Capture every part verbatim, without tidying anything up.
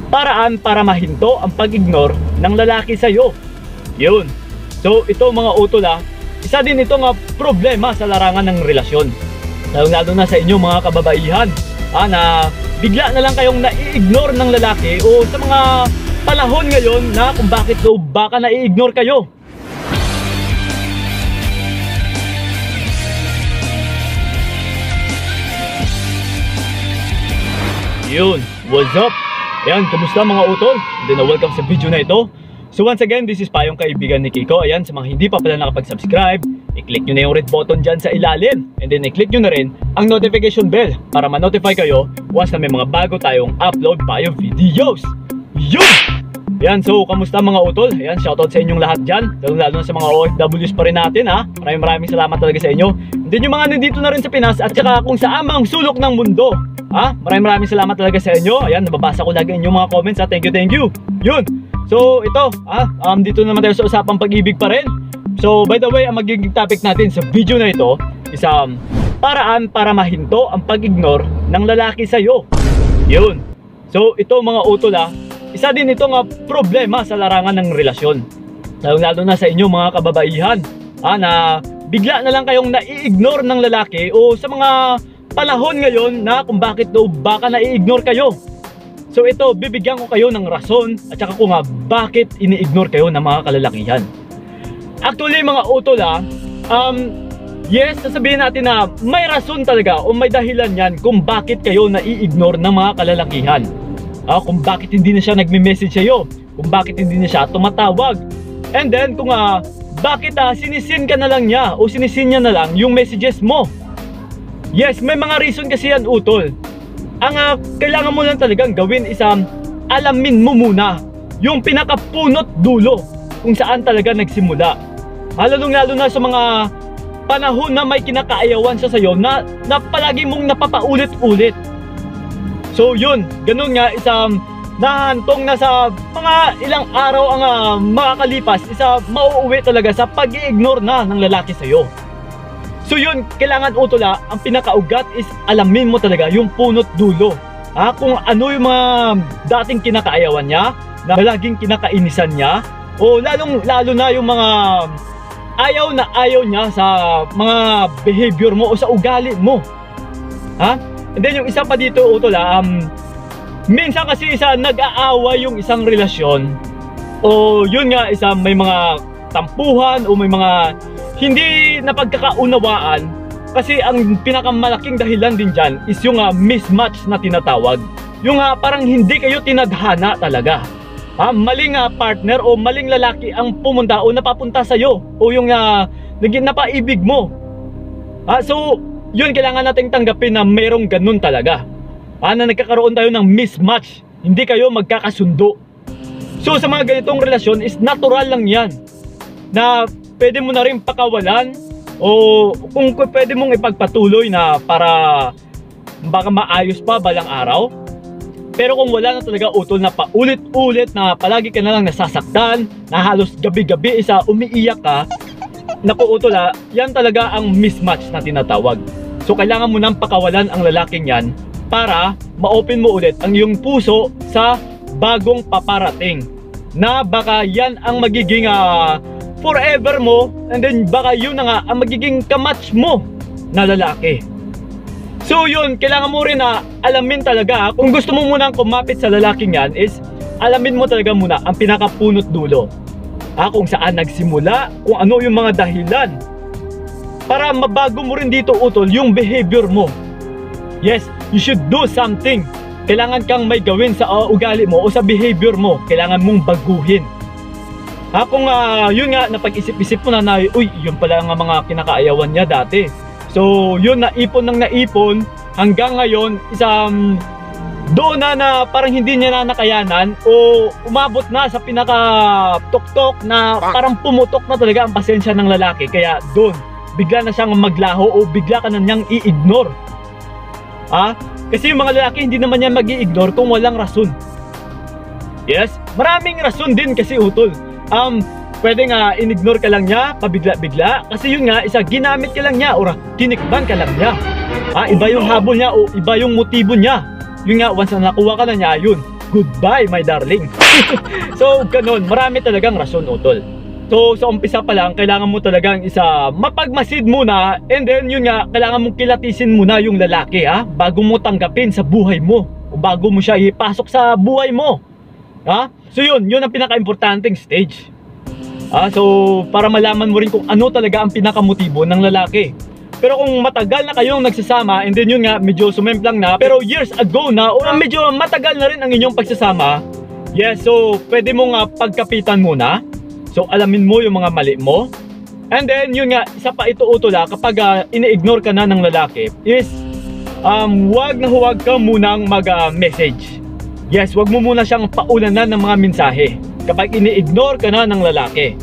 paraan para mahinto ang pag-ignore ng lalaki sa'yo. Yun. So ito mga utol ah, isa din itong uh, problema sa larangan ng relasyon. Lalo na sa inyo mga kababaihan ah, na bigla na lang kayong nai-ignore ng lalaki, o sa mga panahon ngayon na kung bakit daw baka nai-ignore kayo. Yun, what's up? Ayan, kamusta mga utol? Then welcome sa video na ito. So once again, this is Payong, kaibigan ni Kiko. Ayan, sa mga hindi pa pala nakapag-subscribe, i-click nyo na yung red button dyan sa ilalim. And then i-click nyo na rin ang notification bell para ma-notify kayo once na may mga bago tayong upload Payong videos. Yun! Ayan, so kamusta mga utol? Ayan, shoutout sa inyong lahat dyan, lalo lalo na sa mga O F Ws pa rin natin ha. Maraming maraming salamat talaga sa inyo. And then yung mga nandito na rin sa Pinas at saka kung sa amang sulok ng mundo, ha? Maraming maraming salamat talaga sa inyo. Ayan, nababasa ko lagi inyong mga comments ha. Thank you, thank you. Yun. So ito, ah, um, dito naman tayo sa usapang pag-ibig pa rin. So by the way, ang magiging topic natin sa video na ito is um, paraan para mahinto ang pag-ignore ng lalaki sa'yo. Yun. So ito mga utol ah, isa din itong uh, problema sa larangan ng relasyon. Lalo, lalo na sa inyo mga kababaihan ah, na bigla na lang kayong nai-ignore ng lalaki, o sa mga panahon ngayon na kung bakit daw baka nai-ignore kayo. So ito, bibigyan ko kayo ng rason at saka kung nga bakit ini-ignore kayo ng mga kalalakihan. Actually mga utol ah, um, yes, sasabihin natin na may rason talaga o may dahilan yan kung bakit kayo nai-ignore ng mga kalalakihan. Ah, kung bakit hindi na siya nagme-message sa'yo, kung bakit hindi na siya tumatawag. And then kung uh, bakit uh, sinisin ka na lang niya o sinisin niya na lang yung messages mo. Yes, may mga reason kasi yan utol. Ang uh, kailangan mo lang talagang gawin is um, alamin mo muna yung pinakapunot dulo kung saan talaga nagsimula. Lalong lalo na sa mga panahon na may kinakaayawan siya sa'yo na, na palagi mong napapaulit-ulit. So yun, ganun nga isang nahantong na sa mga ilang araw ang uh, makakalipas, isa mauuwi talaga sa pag-i-ignore na ng lalaki sa'yo. So yun, kailangan utol ah, ang pinakaugat is alamin mo talaga yung punot dulo. Ha? Kung ano yung mga dating kinakaayawan niya, na laging kinakainisan niya, o lalong lalo na yung mga ayaw na ayaw niya sa mga behavior mo o sa ugali mo. Ha? And then yung isa pa dito utol ah, um, minsan kasi isa nag-aaway yung isang relasyon, o yun nga isa may mga tampuhan o may mga hindi napagkakaunawaan, kasi ang pinakamalaking dahilan din dyan is yung uh, mismatch na tinatawag. Yung uh, parang hindi kayo tinadhana talaga. Ha? Maling uh, partner o maling lalaki ang pumunta o napapunta sa'yo, o yung uh, naging napaibig mo. Ha? So yun, kailangan nating tanggapin na mayroong ganun talaga. Ha? Na nagkakaroon tayo ng mismatch, hindi kayo magkakasundo. So sa mga ganitong relasyon is natural lang yan na pwede mo na rin pakawalan, o kung pwede mong ipagpatuloy na para baka maayos pa balang araw. Pero kung wala na talaga utol na paulit-ulit na palagi ka na lang nasasaktan, na halos gabi-gabi isa umiiyak ka, naku utol ha, yan talaga ang mismatch na tinatawag. So kailangan mo nang pakawalan ang lalaking yan para ma-open mo ulit ang iyong puso sa bagong paparating, na baka yan ang magiging uh, forever mo, and then baka yun na nga ang magiging kamatch mo na lalaki. So yun, kailangan mo rin na alamin talaga, kung gusto mo munang kumapit sa lalaking yan, is alamin mo talaga muna ang pinakapunot dulo. Ah, kung saan nagsimula, kung ano yung mga dahilan, para mabago mo rin dito utol yung behavior mo. Yes, you should do something. Kailangan kang may gawin sa uh, ugali mo o sa behavior mo. Kailangan mong baguhin. Ha, kung uh, yun nga, napag-isip-isip mo na na, uy, yun pala nga mga kinakaayawan niya dati. So yun, naipon ng naipon hanggang ngayon, isang doon na na parang hindi niya na nakayanan, o umabot na sa pinaka-tok-tok na parang pumutok na talaga ang pasensya ng lalaki. Kaya doon, bigla na siyang maglaho o bigla ka na niyang i-ignore. Ha? Kasi yung mga lalaki hindi naman niya mag-i-ignore kung walang rason. Yes, maraming rason din kasi utol. Um, pwede nga in-ignore ka lang niya pabigla-bigla, kasi yun nga, isa ginamit ka lang niya o tinikban ka lang niya. Ha? Iba yung habol niya o iba yung motibo niya. Yun nga, once na nakuha ka na niya, yun, goodbye my darling. So ganun, marami talagang rason utol. So sa umpisa pa lang, kailangan mo talagang isa mapagmasid muna, and then yun nga, kailangan mong kilatisin muna yung lalaki ha, bago mo tanggapin sa buhay mo, o bago mo siya ipasok sa buhay mo ha. So yun, yun ang pinaka-importanting stage ha. So para malaman mo rin kung ano talaga ang pinakamotibo ng lalaki. Pero kung matagal na kayong nagsasama, and then yun nga, medyo sumemplang na, pero years ago na, o medyo matagal na rin ang inyong pagsasama, yes, so pwede mo nga pagkapitan muna. So alamin mo yung mga mali mo. And then yun nga, isa pa ito utol ha, kapag uh, ini-ignore ka na ng lalaki, is um, huwag na huwag ka munang mag-message. Uh, yes, huwag mo muna siyang paulanan ng mga mensahe kapag ini-ignore ka na ng lalaki.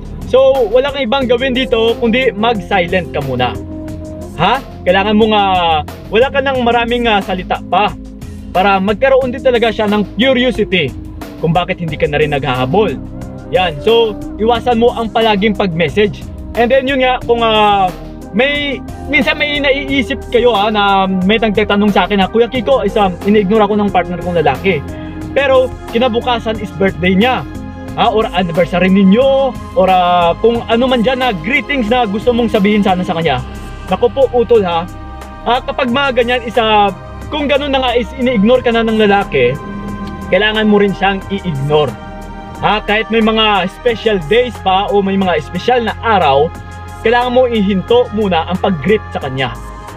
So wala kang ibang gawin dito kundi mag-silent ka muna ha. Kailangan mo nga wala ka ng maraming uh, salita pa, para magkaroon din talaga siya ng curiosity kung bakit hindi ka na rin naghahabol. Yan, so iwasan mo ang palaging pag-message. And then yun nga, kung uh, may minsan may naiisip kayo ha, na may nagtatanong sa akin na, Kuya Kiko, isang ini-ignore ako ng partner kong lalaki, pero kinabukasan is birthday niya ha, or anniversary ninyo, or uh, kung ano man dyan na greetings na gusto mong sabihin sana sa kanya. Naku po utol ha, ah, kapag mga ganyan isa, kung ganun na nga is ini-ignore ka na ng lalaki, kailangan mo rin siyang i-ignore ha. Kahit may mga special days pa o may mga special na araw, kailangan mo ihinto muna ang pag-greet sa kanya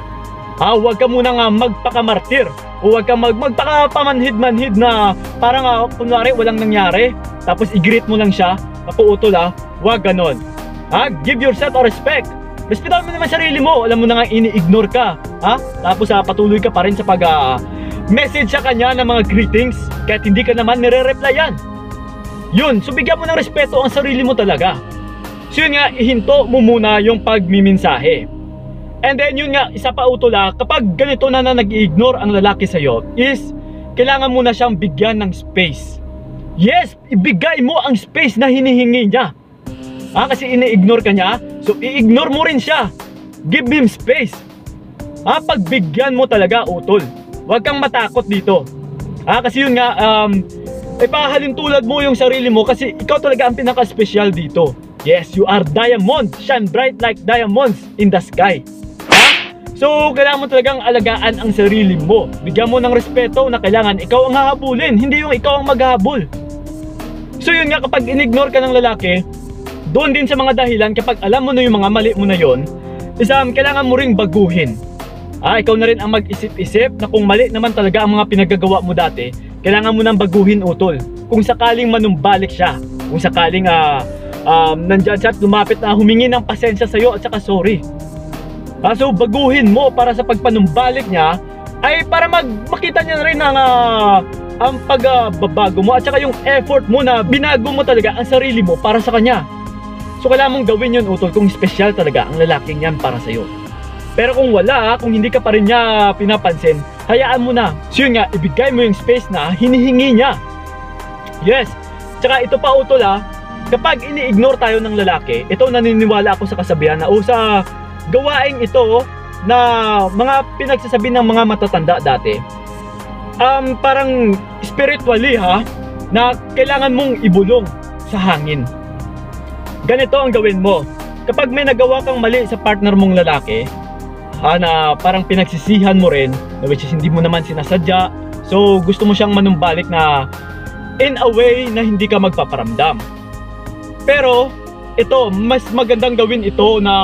ha. Huwag ka muna nga magpakamartir, o huwag ka mag magpakapamanhid-manhid na parang uh, kunwari walang nangyari, tapos i-greet mo lang siya. Naku utol ha, huwag ganon ha. Give yourself a respect. Respetuhan mo naman sarili mo. Alam mo na nga ini-ignore ka ha? Tapos uh, patuloy ka pa rin sa pag uh, message sa kanya ng mga greetings, kahit hindi ka naman nire-replyan. Yun, so bigyan mo ng respeto ang sarili mo talaga. So yun nga, ihinto mo muna yung pagmiminsahe. And then yun nga, isa pa utol ha, kapag ganito na na nag-i-ignore ang lalaki sa'yo, is kailangan mo na siyang bigyan ng space. Yes, ibigay mo ang space na hinihingi niya ha, kasi ini-ignore ka niya, so i-ignore mo rin siya. Give him space ha, pagbigyan mo talaga utol. Huwag kang matakot dito ha, kasi yun nga, um, ipahalin tulad mo yung sarili mo, kasi ikaw talaga ang pinaka-special dito. Yes, you are diamond, shine bright like diamonds in the sky ha? So kailangan mo talagang alagaan ang sarili mo. Bigyan mo ng respeto na kailangan ikaw ang hahabulin, hindi yung ikaw ang maghahabol. So yun nga, kapag in-ignore ka ng lalaki, doon din sa mga dahilan, kapag alam mo na yung mga mali mo na yun, isang kailangan mo ring baguhin ah, ikaw na rin ang mag-isip-isip na kung mali naman talaga ang mga pinagagawa mo dati, kailangan mo nang baguhin utol. Kung sakaling manumbalik siya, kung sakaling uh, um, nandyan siya at lumapit na humingi ng pasensya sa'yo at saka sorry ah, so baguhin mo para sa pagpanumbalik niya, ay para mag makita niya na rin ang uh, ang pagbabago uh, mo, at saka yung effort mo na binago mo talaga ang sarili mo para sa kanya. So kailangan mong gawin yun utol kung special talaga ang lalaking yan para sa'yo. Pero kung wala, kung hindi ka pa rin niya pinapansin, hayaan mo na. So yun nga, ibigay mo yung space na hinihingi niya. Yes, tsaka ito pa utol ha, kapag ini-ignore tayo ng lalaki, ito naniniwala ako sa kasabihan na o sa gawaing ito na mga pinagsasabi ng mga matatanda dati, um, parang spiritually ha, na kailangan mong ibulong sa hangin. Ganito ang gawin mo. Kapag may nagawa kang mali sa partner mong lalaki ha, na parang pinagsisihan mo rin, which is hindi mo naman sinasadya, so gusto mo siyang manumbalik na in a way na hindi ka magpaparamdam. Pero ito, mas magandang gawin ito na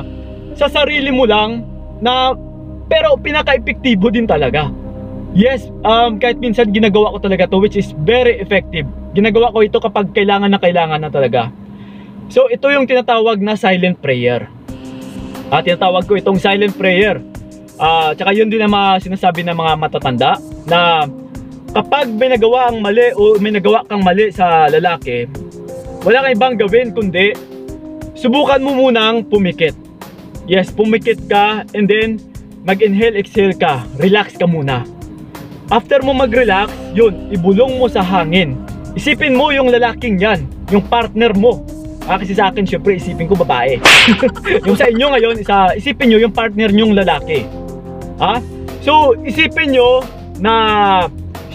sa sarili mo lang, na pero pinaka-epektibo din talaga. Yes, um, kahit minsan ginagawa ko talaga to, which is very effective. Ginagawa ko ito kapag kailangan na kailangan na talaga. So ito yung tinatawag na silent prayer. At tinatawag ko itong silent prayer. Uh, tsaka yun din ang mga sinasabi ng mga matatanda, na kapag may nagawa ang mali o may nagawa kang mali sa lalaki, wala kang ibang gawin kundi subukan mo munang pumikit. Yes, pumikit ka, and then mag-inhale, exhale ka, relax ka muna. After mo mag-relax, yun, ibulong mo sa hangin. Isipin mo yung lalaking yan, yung partner mo. Ah, kasi sa akin, syempre, isipin ko babae. Yung sa inyo ngayon, isa, isipin nyo yung partner nyong lalaki. Ha? So, isipin nyo na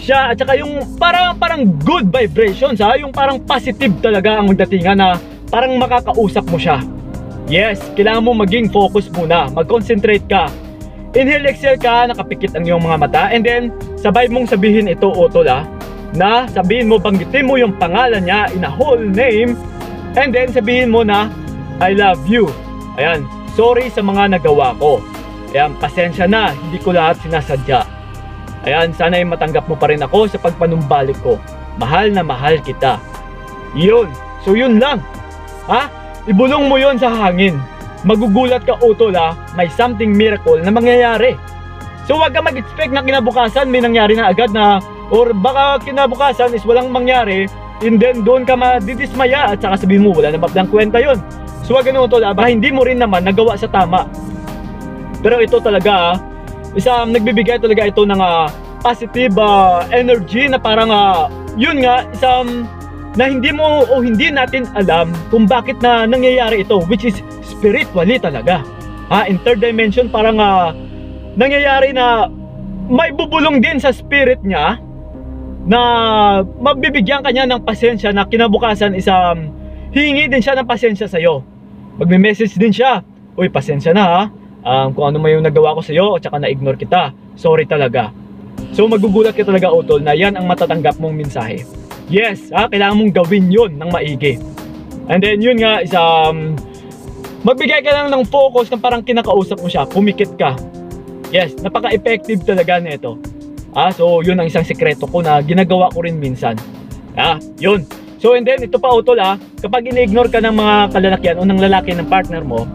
siya at saka yung parang, parang good vibrations ha, yung parang positive talaga ang datingan na parang makakausap mo siya. Yes, kailangan mo maging focus muna, mag-concentrate ka. Inhale, exhale ka, nakapikit ang iyong mga mata, and then sabay mong sabihin ito, utol ha, na sabihin mo, banggitin mo yung pangalan niya in a whole name, and then sabihin mo na I love you. Ayan, sorry sa mga nagawa ko. Ayan, pasensya na, hindi ko lahat sinasadya. Ayan, sana ay matanggap mo pa rin ako sa pagpanumbalik ko. Mahal na mahal kita. Yun, so yun lang. Ha? Ibulong mo yun sa hangin. Magugulat ka, utol ha, may something miracle na mangyayari. So wag ka mag-expect na kinabukasan may nangyari na agad na, or baka kinabukasan is walang mangyari, and then doon ka madidismaya at saka sabihin mo wala na maplang kwenta yun. So wag ganun, utol ha, baka hindi mo rin naman nagawa sa tama. Pero ito talaga ha, isang nagbibigay talaga ito ng uh, positive uh, energy na parang uh, yun nga, isang na hindi mo o hindi natin alam kung bakit na nangyayari ito, which is spiritually talaga. Ha, in third dimension parang uh, nangyayari na may bubulong din sa spirit niya na mabibigyan kanya ng pasensya na kinabukasan isang hingi din siya ng pasensya sa'yo. Magme-message din siya, uy pasensya na ha, um, kung ano may yung nagawa ko sa'yo at saka na-ignore kita, sorry talaga. So magugulat ka talaga, utol, na yan ang matatanggap mong mensahe. Yes, ha, kailangan mong gawin yun ng maigi. And then yun nga, is um, magbigay ka lang ng focus na parang kinakausap mo siya, pumikit ka. Yes, napaka-effective talaga nito. Ah, so yun ang isang sekreto ko na ginagawa ko rin minsan. Ah, yun. So and then ito pa, utol ha, kapag ini-ignore ka ng mga kalalakihan o ng lalaki ng partner mo,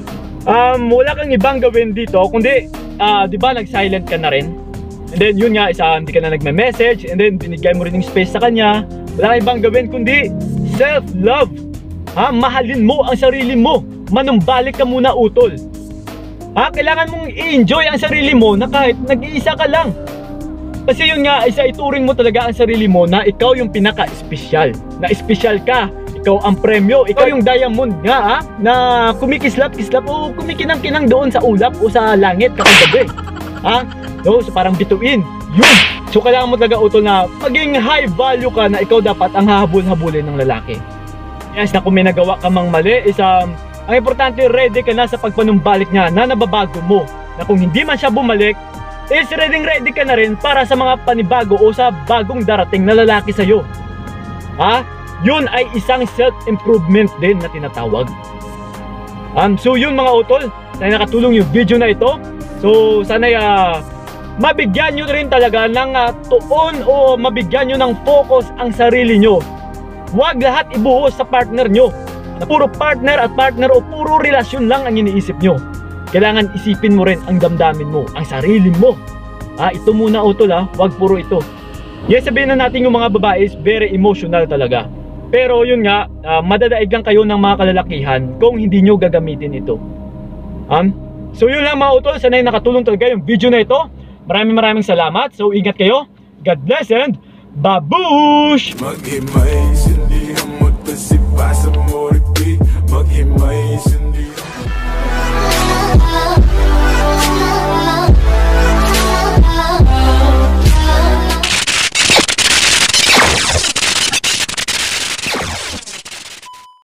um, wala kang ibang gawin dito, kundi, uh, di ba nag-silent ka na rin? And then yun nga, isa, hindi ka na nagme-message, and then binigay mo rin yung space sa kanya. Wala kang ibang gawin kundi self-love. Ha, mahalin mo ang sarili mo. Manumbalik ka muna, utol. Ha, kailangan mong i-enjoy ang sarili mo na kahit nag-iisa ka lang. Kasi yun nga, isa, ituring mo talaga ang sarili mo na ikaw yung pinaka-espesyal. Na espesyal ka. Ikaw ang premyo. Ikaw yung diamond nga, ha, na kumikislap-kislap o kumikinang-kinang doon sa ulap o sa langit kapag gabi. Ha? No, so parang bituin. Yun. So kailangan mo talaga, utol, na maging high value ka na ikaw dapat ang hahabol-habulin ng lalaki. Yes, na kung may nagawa ka mang mali, is um, ang importante, ready ka na sa pagpanumbalik niya na nababago mo. Na kung hindi man siya bumalik, is ready ready ka na rin para sa mga panibago o sa bagong darating na lalaki sa'yo. Ha? Yun ay isang self-improvement din na tinatawag. Um, so yun mga utol, sana nakatulong yung video na ito. So sana uh, mabigyan nyo rin talaga ng uh, tuon o mabigyan nyo ng focus ang sarili nyo. Huwag lahat ibuhos sa partner nyo, na puro partner at partner o puro relasyon lang ang iniisip nyo. Kailangan isipin mo rin ang damdamin mo, ang sarili mo. Ah, ito muna, utol ha, huwag puro ito. Yes, sabihin na natin yung mga babae is very emotional talaga. Pero yun nga, uh, madadaig lang kayo ng mga kalalakihan kung hindi nyo gagamitin ito. Um, So yun lang mga utol, sana'y nakatulong talaga yung video na ito. Maraming maraming salamat. So ingat kayo. God bless and babush! Maghimay, sindihan mo, tas ipasa mo repeat. Maghimay, sindihan